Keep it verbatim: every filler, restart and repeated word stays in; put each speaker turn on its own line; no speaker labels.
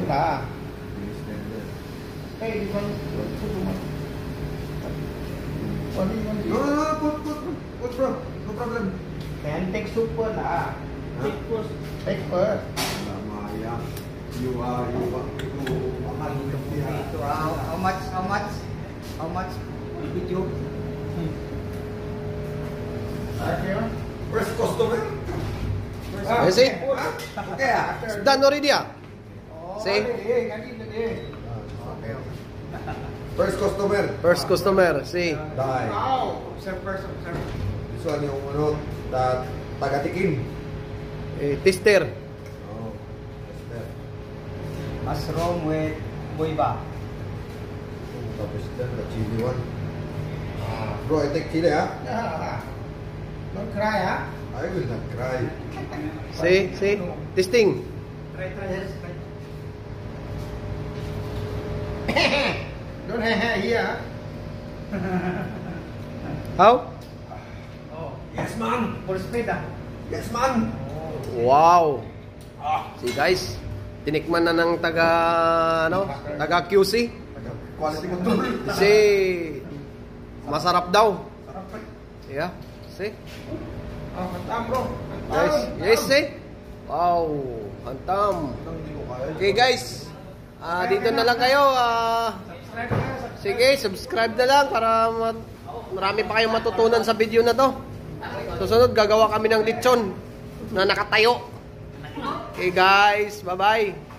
lah. Hey, this one, put too much. Only one.
No, no, no, put, put, put, bro. No problem.
Can take super lah.
Take first.
Take first.
Maya, you are, you are, you mahal yung pira.
So, how, how much, how much, how much video?
Okay.
First customer.
Ah,
Yes, see?
Okay, ah.
It's done already ah.
Oh,
See?
eh, ganito eh.
Okay. First customer.
First customer, see.
Die.
Wow.
Observe first, observe.
This one yung ano, ta taga-tikim.
Eh, tester.
Oh, tester.
Mushroom with boiba.
Tapos dyan, the chili one. Ah, bro, I take chili, ah.
Yeah. Don't cry, ah.
I will not cry.
See, see. Testing.
Try, try, yes, try.
Don't have here.
How?
Oh,
Yes, man.
full speed ah.
Yes, man.
Wow. See guys, tinikman na ng taga ano, taga Q C.
Quality control.
Kasi masarap daw.
Sarap pa.
Yeah. See?
Oh, hantam bro.
Guys, yes, see? Wow, hantam.
Hindi ko kaya.
Okay guys, ah dito na lang kayo. ah
Subscribe na, subscribe.
Sige, subscribe na lang para ma- marami pa kayong matutunan sa video na to. Susunod, gagawa kami ng lechon na nakatayo. Okay guys, bye-bye.